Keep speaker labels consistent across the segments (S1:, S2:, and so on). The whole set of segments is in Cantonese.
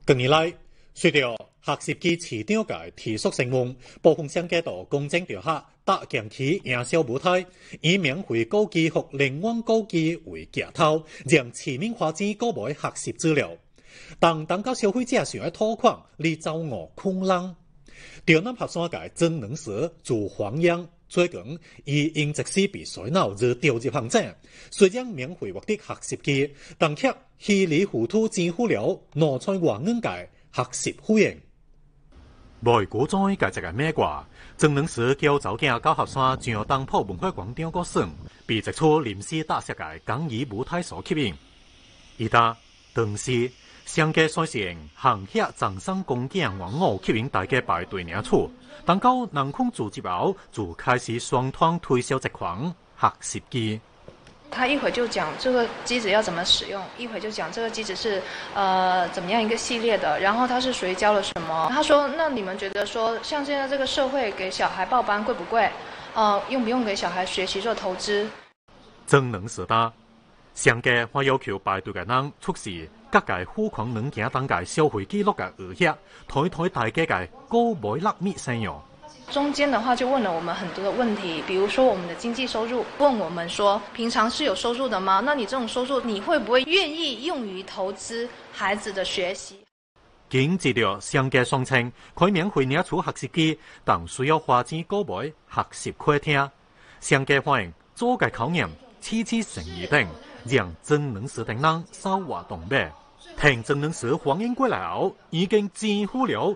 S1: 近年来，随着学习机市场嘅提速成旺，部分商家都公正调下搭建起营销舞台，以免费购机和联网购机为架头，让市民花钱购买学习资料。当到消费者想要拖款，你遭我空浪。潮南合山嘅真能蛇做黄央。最近，以因即使被水脑而掉入陷阱，虽然免费获得学习机，但却稀里糊涂支付了拿出外硬嘅学习费用。
S2: 未估在嘅一个美国，真能是叫走囝到合山上当铺文化广场过耍，被一出临时搭设嘅讲义舞台所吸引。伊搭当时商家率先行遐掌声恭敬往我吸引大家排队领取。等到人空组织后，就开始双团推销这款学习机。
S3: 他一会就讲这个机子要怎么使用，一会就讲这个机子是怎么样一个系列的，然后他是谁教了什么。他说：“那你们觉得说，像现在这个社会给小孩报班贵不贵？用不用给小孩学习做投资？”
S2: 真能是的，商家还要求排队嘅人出示各界付款软件等界消费记录嘅额页，推大家嘅购买纳米使用。
S3: 中间的话就问了我们很多的问题，比如说我们的经济收入，问我们说平常是有收入的吗？那你这种收入你会不会愿意用于投资孩子的学习？
S2: 经治疗商家双称可以免费领取学习机，但需要花钱购买学习课听。商家反映做嘅考验次成疑定，让真能使等人稍滑动脉。听真能使反映过来后，已经支付了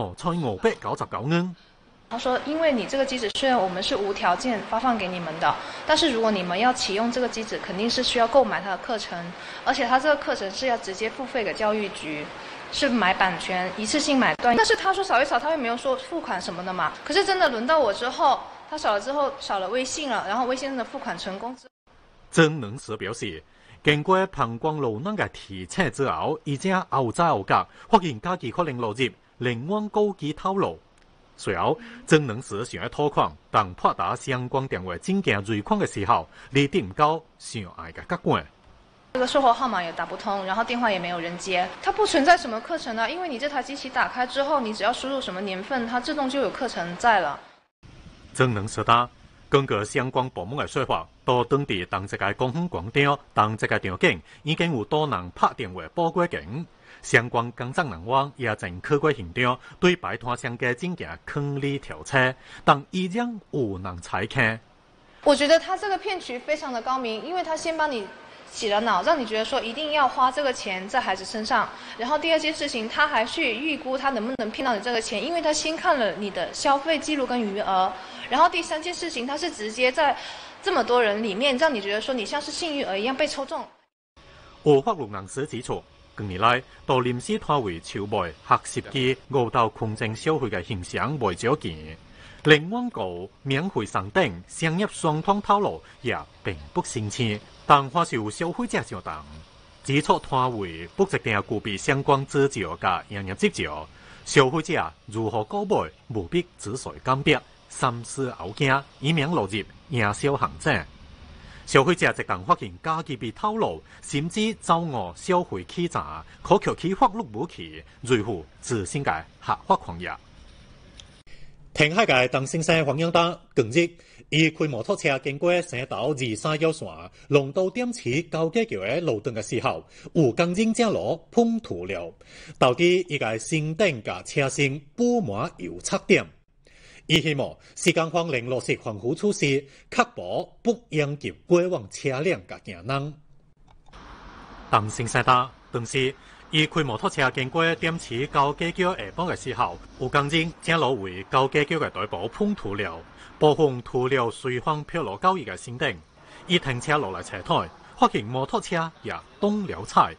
S2: 5,599元。
S3: 他说：“因为你这个机子虽然我们是无条件发放给你们的，但是如果你们要启用这个机子，肯定是需要购买它的课程，而且它这个课程是要直接付费给教育局，是买版权，一次性买断。但是他说扫一扫，他又没有说付款什么的嘛。可是真的轮到我之后，他扫了之后扫了微信了，然后微信的付款成功之后，
S2: 真能使表示，经过膀胱路能嘅提测之後，而且後知後覺，發現家己可能落入聯網購機套路。隨後，真能使想要拖款，但撥打相關電話證件匯款嘅時候，你得唔到想愛嘅結果。
S3: 这个售后号碼也打不通，然後電話也沒有人接。它不存在什麼課程啊，因為你這台機器打開之後，你只要輸入什麼年份，它自動就有課程在了。
S2: 真能使得根據相關部門嘅說法，到當地當一個公園廣場，當一個場景已經有多人拍電話報過警。相關工作人員也正去過現場，對擺攤商嘅證件坑里調查，但依然無能採看。
S3: 我覺得他這個騙局非常的高明，因為他先幫你洗了腦，讓你覺得說一定要花這個錢在孩子身上，然後第二件事情，他還去預估他能不能騙到你這個錢，因為他先看了你的消費記錄跟餘額，然後第三件事情，他是直接在這麼多人裡面，讓你覺得說你像是幸運兒一樣被抽中。
S2: 有法律人士指出，近年來到臨時攤位籌賣學習機誤導群眾消費嘅現象未少見，連廣告免費上等商業雙通套路也並不新鮮，但還是有消費者上當。指出攤位不一定具備相關資料嘅營業執照，消費者如何購買務必仔細鑑別，三思後行，以免落入營銷陷阱。消費者一旦發現家己被套路，甚至遭誤消費欺詐，可求其法律武器，維護自身嘅合法權益。
S1: 停海嘅鄧先生黃英達近日，伊開摩托車經過省道23腰線龍道點起高架橋嘅路段嘅時候，有工人正路碰塗了，導致伊個先頂嘅車身布滿油漆點。伊希望時間方能落實防護措施，確保不殃及過往車輛嘅行人。
S2: 鄧先生達當時，伊開摩托車經過點起高架橋下方嘅時候，有工人正路為高架橋嘅底部碰塗了，部分塗料隨風飄落到伊嘅身頂。伊停車落嚟車台，發現摩托車也動了彩。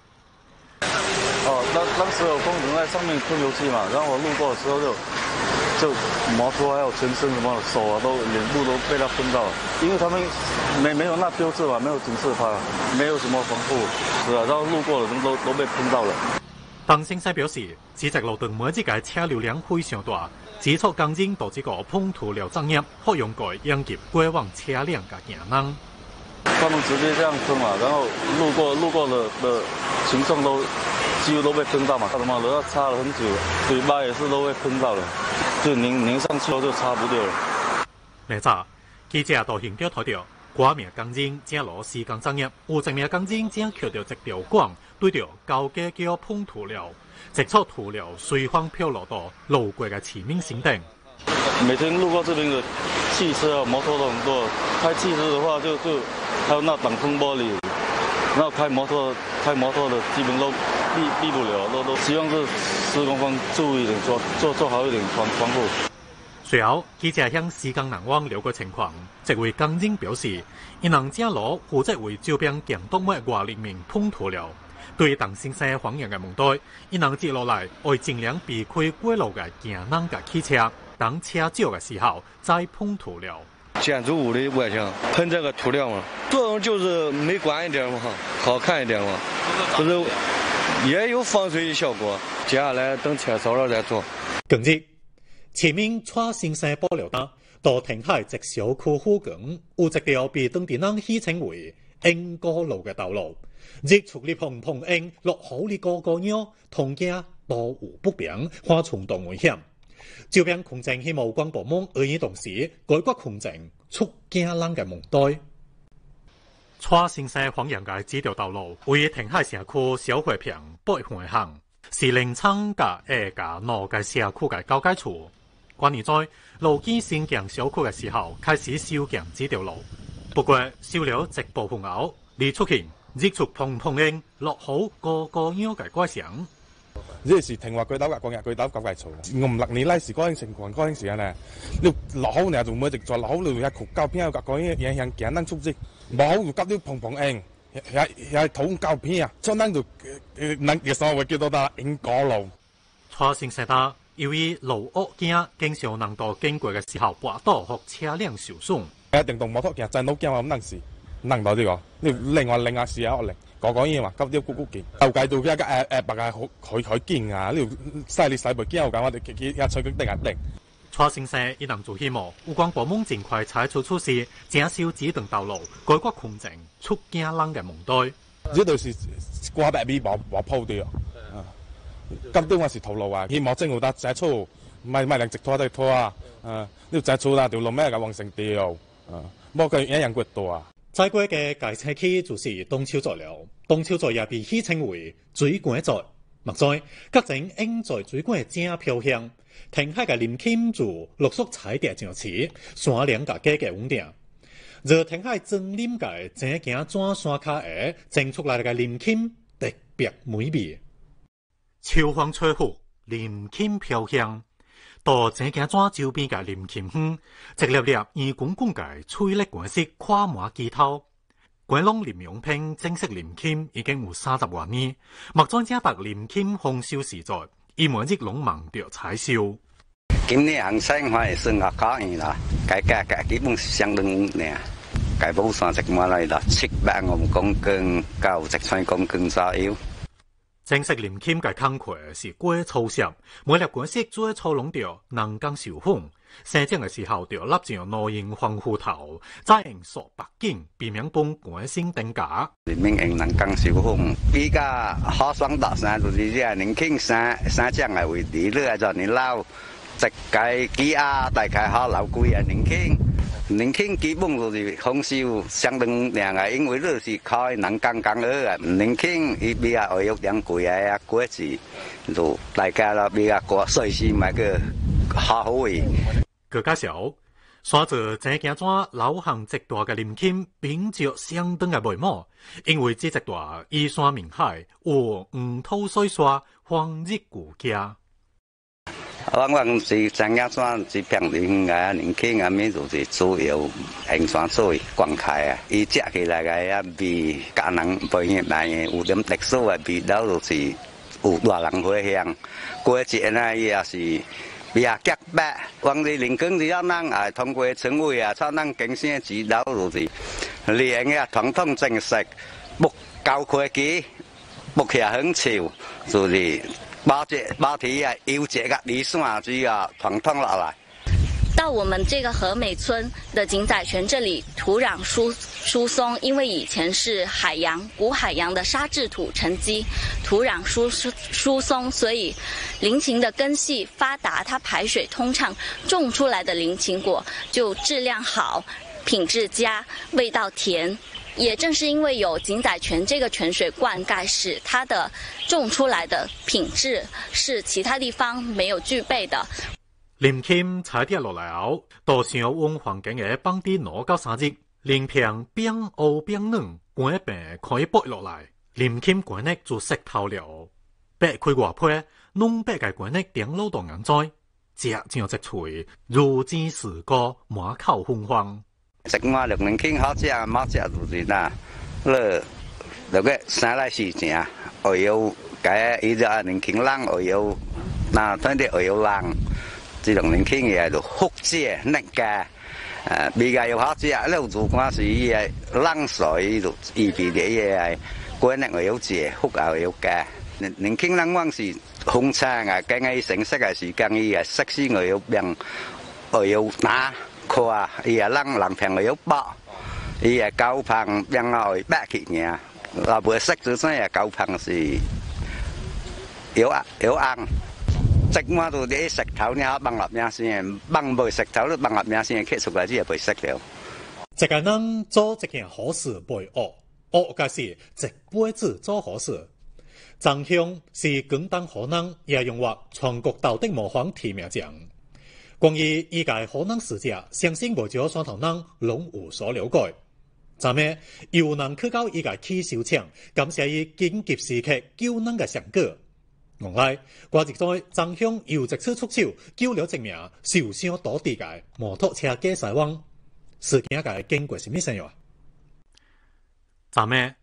S4: 當時有工人在上面噴油漆嘛，然後我路過嘅時候就摩托還有全身什麼手啊，都臉部都被他噴到了，因為他們沒有那標誌嘛，沒有警示牌，沒有什麼防護，是啊，然後路過的人都被噴到了。
S2: 鄧先生表示，此直路段每一個車流量非常大，指出工人導致個碰塗料作業，可用來殃及過往車輛嘅行人。
S4: 他們直接這樣噴嘛，然後路過的群眾都几乎都被喷到嘛，他的嘛都要擦了很久，嘴巴也是都会喷到了，就拧上去后就擦不掉了。
S2: 明早，记者到现场睇到，寡名工人正攞施工作业，有一名工人正撅着一条管对着高架桥碰涂料，直撮涂料随风飘落到路过嘅前面线顶。
S4: 每天路过这边的汽车、摩托都很多，开汽车的话就还有那挡风玻璃，然后开摩托的基本都避不了，都希望这施工方注意一点，做好一点防护。
S2: 随后，记者向施工人员了解情况，这位工人表示，因能正路负责为周边行动的外人民碰涂料。对当先生反映嘅问题，因能接落来会尽量避开过路嘅行人嘅汽车，当车少嘅时候再碰涂料。
S5: 建筑物的外墙喷这个涂料嘛，作用就是美观一点嘛，好看一点嘛，就是也有防水效果。接下来等车少了再做。
S1: 近日，前面蔡先生爆料单到停喺一小區附近，有一條被當地人戲稱為英歌路嘅道路。日出哩碰英，落雨哩個鳥，通行都有不便，或重大危險。周邊空政希望廣播網而以同時解決空政出驚人嘅問題。
S2: 蔡先生反映嘅這條道路位於停海社區小花坪北橫巷，是臨昌甲下甲路嘅社區嘅交界處。關年在路基新建小區嘅時候開始修建這條路，不過修了一部分後，而出現日出碰英，落雨個鳥嘅怪聲。
S6: 這是停話佢斗嘅講嘢，佢斗搞怪嘈。我唔勒你拉時嗰陣情況嗰陣時間咧，你落雨你仲冇直在落雨，你一曲膠片個講嘢影響簡單速跡，冇就急啲碰英，係土膠片啊，相當就能嘅所謂叫做得英歌路。
S2: 蔡先生答，由於路惡驚，經常能到經過嘅時候滑倒或車輛受損。
S6: 一定同摩托行真好驚話咁能事，能到呢個，你另外試下學嚟。講嘢嘛，急啲咕咕見，後繼到一個白係佢見啊！呢條犀利細部驚我講，我哋一吹佢定係定。
S2: 蔡先生亦能做希望，有關部門盡快採取措施，減少指定道路，解決空政出驚人嘅問題。
S6: 呢度是掛白米冇鋪掉，咁啲我是頭路啊！希望政府得寫出，唔係能直拖得拖啊！呢條寫出啦，條路咩嘅往成掉，冇佢一樣骨多啊！
S1: 在過嘅界車區就是東超座了，東超座也被戲稱為水管座。目在各種應在水管正飄香，停喺嘅林謙住陸續踩地上市，山兩個街嘅穩定。而停喺真林嘅正行轉山卡嘅整出來嘅林謙特別美味。
S2: 秋風吹拂，林謙飄香。到正行轉周邊嘅林謙園，一粒粒圓滾滾嘅翠綠顏色跨滿枝頭。關龍林用拼正式林謙已經有30多年，目前正白林謙豐收時代，伊每日攏忙着採收。
S7: 今年行生活係算學考驗啦，價基本相當穩定，價冇算值乜嚟啦，700公斤到1,000公斤左右。
S2: 正式林謙嘅工課是過粗攝，每粒果色最粗攏着能剛受風，生長嘅時候着立上內型防護頭，再用掃白景，避免幫果先定價。
S7: 林明用能剛受風，比較好爽到啥就是啲林謙生長嘅位置，你就你撈直計幾啊，大概好老貴啊林謙。林謙基本就是豐收相當靚啊，因為你是靠能剛剛好啊。林謙伊比較會有點貴啊，果子就大家啦比較過水時買個好好嘅。
S2: 佢介紹，隨着正行轉流行極大嘅林謙，並著相當嘅眉毛，因為這極大依山面海，有唔透水沙，放日顧家。
S7: 往是正行轉是平林啊，林謙啊，面就是主要行山作為光開啊，伊食起來個啊味，家人不厭來嘅，有點特殊嘅味道，就是有大人花香。過節呢，伊也是比較潔白。往日林謙只要人啊，通過村委啊，操人經生指導，就是連個傳統正式木高科技，木起很潮，就是。包鐵啊，腰節嘅離山只啊傳統落來。
S8: 到我们这个和美村的井仔泉这里，土壤疏松，因为以前是古海洋的沙质土沉积，土壤疏松，所以菱形的根系发达，它排水通畅，种出来的菱形果就质量好，品质佳，味道甜。也正是因为有井仔泉这个泉水灌溉，使它的种出来的品质是其他地方没有具备的。
S2: 林钦采跌落来后，稻上温环境嘅放啲2到3日，鳞片变黑变嫩，管病可以剥落来。林钦管呢就石头了，掰开外皮，弄掰嘅管呢点老到硬在，食上一脆，如煎似果，满口芬芳。
S7: 食我6年輕好食，冇食就是啦。那個生來是正，我有cái ý giờ年輕人我有，那當啲我有人，這6年輕嘢就福姐那個，比較有好食，了做關係嘢冷水就伊比啲嘢，嗰日我有食，福我有嘅。年輕人講是紅茶啊，梗係成識嘅時間伊啊，識時我有病，我有拿。khoa伊啊人平我有包，伊啊高胖變我8起嘢，我不識就真係高胖是有硬，即我都啲石頭呢崩落咩先，崩背石頭都崩落咩先，揭出來只係背石了。
S1: 一個人做一件好事背惡，惡嘅是一輩子做好事。張香是廣東河南也用獲全國道德模範提名獎。關於依屆河南事蹟，相信唔少山頭人攏有所了解。昨日又能去到依屆起手場，感謝伊緊急時刻救人嘅成果。原來，我亦在張香又一次出手救了一名受傷倒地嘅摩托車駕駛員。事件嘅經過是咩事啊？
S2: 昨日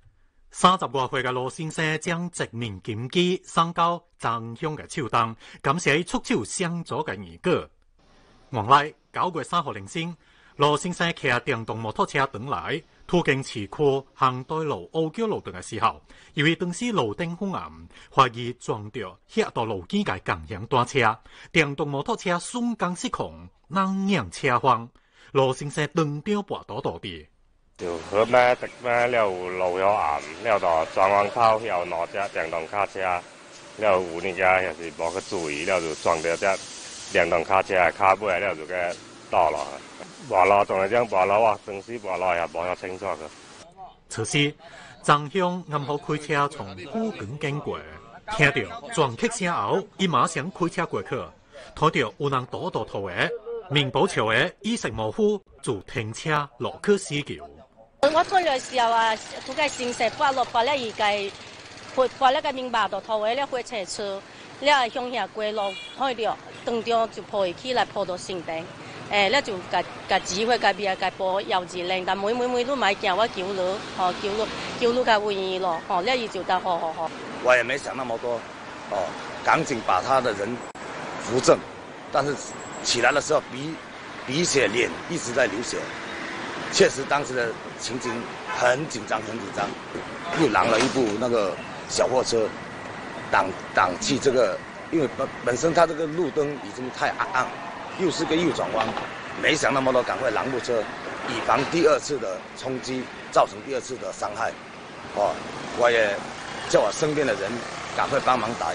S2: 30多歲嘅羅先生將殖民金基送到張香嘅手中，感謝伊出手相助嘅二哥。原來9月3號凌晨，羅先生騎電動摩托車回來，途經市區行大路烏橋路段嘅時候，由於當時路燈昏暗，懷疑撞到嚇到路肩嘅共享單車，電動摩托車瞬間失控，人仰車翻，羅先生當場跌倒倒地。
S9: 就喝咩食咩，了路又暗，了到撞彎口又攞隻電動卡車，了有呢家也是冇去注意，了就撞到隻電動卡車嘅卡背，了就嘅倒落去。滑落仲係將滑落啊，正式滑落也冇得清楚嘅。
S2: 此時，張香啱好開車從附近經過，聽到撞擊聲後，伊馬上開車過去，睇到有人倒倒頭嘅，面部朝嘅意識模糊，就停車落去施救。
S10: 我出來時候啊，佢嘅先生滑落嚟咧，滑咧個面巴度頭嘅咧火車車，咧向下過路，睇到當場就抱起來抱到身頂。咧就個指揮個邊個播幼稚令，但每都買叫我叫路，叫路個會議咯，咧伊就得好。
S11: 我也沒想那麼多，趕緊把他的人扶正，但是起來的時候鼻血臉一直在流血，確實當時的情景很緊張，又攔了一部那個小貨車擋氣這個，因為本身它這個路燈已經太暗。又是個右轉彎，沒想那麼多，趕快攔部車，以防第二次的衝擊造成第二次的傷害。我也叫我身邊的人趕快幫忙打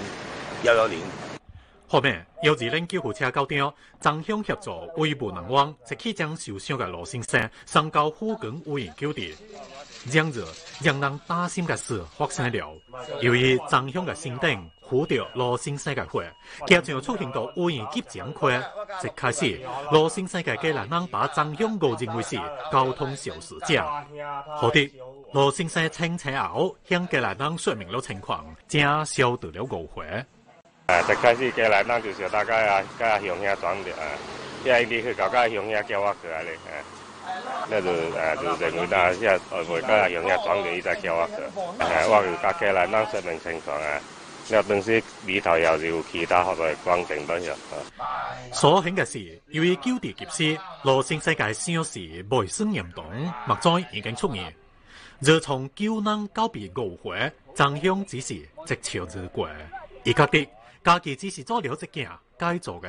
S11: 110。
S2: 後面120救護車到場，張香協助為無能亡，即刻將受傷嘅羅先生送到附近醫院救治。然而，讓人擔心嘅事發生了，由於張香嘅身頂糊到羅先生嘅血，加上出現到醫院急症區，即開始羅先生嘅家人把張香誤認為是交通肇事者。後的羅先生清醒後向家人說明了情況，才消得了誤會。
S9: 一開始家人就是大家向遐轉的，因為去到家向遐叫我過來咧，那就認為啦，遐會家向遐轉的，伊才叫我過，我就甲家人說明情況啊。了當時裏頭又有其他學來關定到遐。
S2: 所幸嘅是，由於救治及時，羅先生嘅傷勢未算嚴重，目前已經出院。而從救人到被誤會，張香只是一笑而過，伊覺得家己只是做了一件該做嘅事。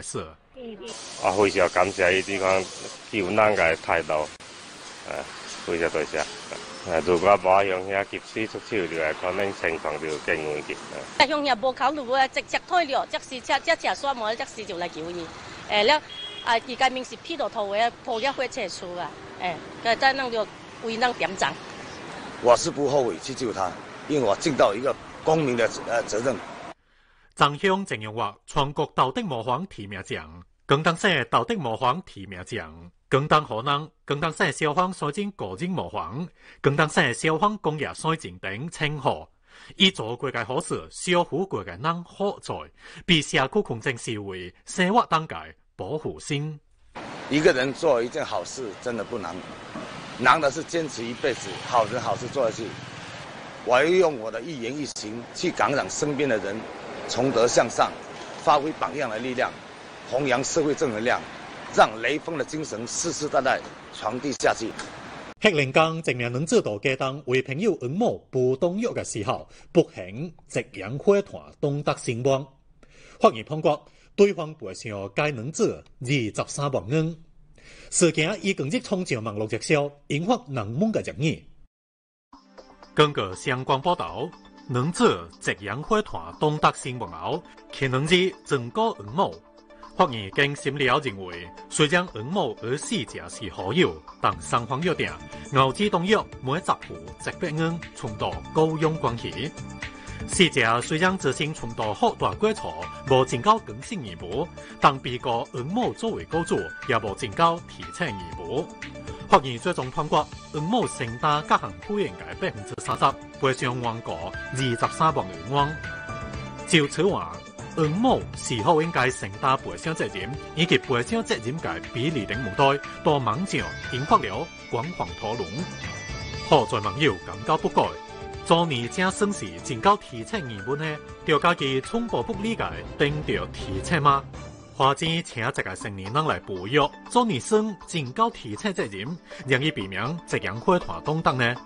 S9: 非常感谢伊这款救咱个态度，非常多谢。如果无向遐及时出手，就可能情况就更危险。
S10: 向遐无考虑啊，直接退了，即时即刷毛，即时就来救伊。了伊家明是劈到头的，破了火车出啊，再弄就为咱点赞。
S11: 我是不后悔去救他，因为我尽到一个公民的责任。
S2: 曾向郑用话，全国道德模范提名奖，广东省道德模范提名奖。广东河南、广东省消防水警个人模范、广东省消防工业水警等称号，以做国家好事，守护国家人好在，比社区公正社会生活当界保护心。
S11: 一个人做一件好事真的不难，难的是坚持一辈子，好人好事做下去。我要用我的一言一行去感染身边的人，从德向上，发挥榜样的力量，弘扬社会正能量。让雷锋的精神世世代代传递下去。
S1: 黑龙江正面能知道街灯为朋友恩某不动药的时候，不幸夕阳花团东德身亡。法院判决对方赔偿该能子23万元。事件已经日冲上网络热销，引发人们的争议。
S2: 根据相关报道，能子夕阳花团东德身亡后，其能子正告恩某。法院经审理后认为，虽然恩某和死者是好友，但双方约定熬制冻药每10副100元，重蹈高佣关系。死者虽然自身重蹈好大过错，无尽到更新义务，但被告恩某作为雇主，也无尽到提请义务。法院最终判决恩某承担各项负应该30%，赔偿原告23万元。就此话。恩某是否应该承担赔偿责任，以及赔偿责任嘅比例等问题，都网上引发了广泛讨论。好在网友感到不解，昨年正算是尽到提请义务呢，就家己充分不理解，等着提请吗？花钱请一个成年人来补约，昨年算尽到提请责任，让伊避免夕阳花团东德呢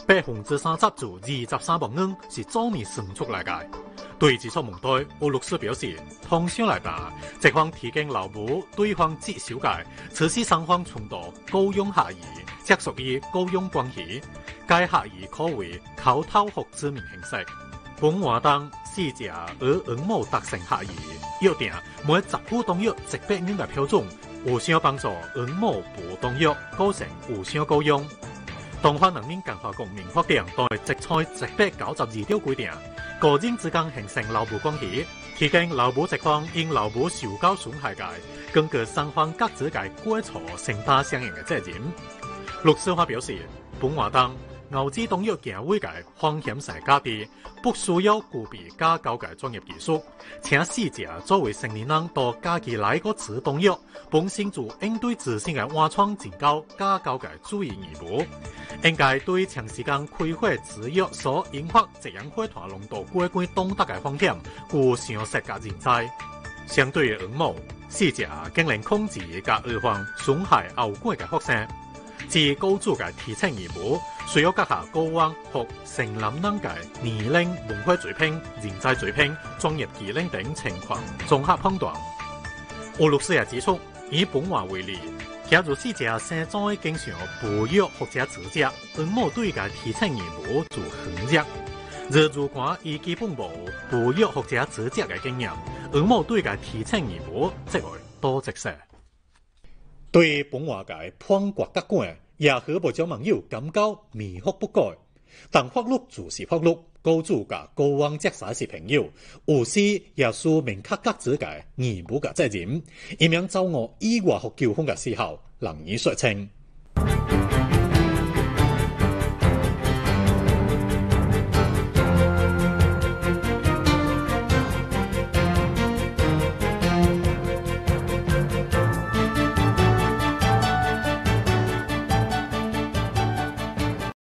S2: ？30%就23万元是昨年算出来嘅。对这处问题，有律师表示，通常来讲，这方提供劳务，对方接受嘅，此时双方冲突高佣合意，即属于高佣关系。该合意可为口头或指明形式。本活动死者和恩某达成合意，约定每10副冻药100元嘅标准，互相帮助恩某补冻药，构成互相雇佣。东方人民共和国民法典对制裁192条规定。个人之间形成劳务关系，提供劳务这方因劳务受到损害嘅，根据双方各自嘅过错承担相应嘅责任。律师法表示，本活动熬制冻药行为嘅风险性较低，不需要具备加高嘅专业技术，请死者作为成年人到家己来个制冻药，本身就应对自身嘅安全尽到加高嘅注意义务。应该对长时间开火制药所引发夕阳花团浓度过关东德嘅风险，有详细嘅认知。相对于恩某，死者竟然控制甲预防损害后果嘅发生。至雇主嘅提请义务，需要各下高往或成年人嘅年龄、文化水平、人才水平、专业技能等情况综合判断。有律师也指出，以本案为例。假如死者生前经常补药或者自责，恩某对嘅提请义务就很弱。如果伊基本无补药或者自责嘅经验，恩某对嘅提请义务则会多一些。
S1: 对本案嘅判决结果，也许不少网友感到迷惑不解。但法律就是法律，雇主甲雇员即使是朋友，有时也需明确各自嘅义务嘅责任，以免遭遇意外或纠纷嘅时候难以说清。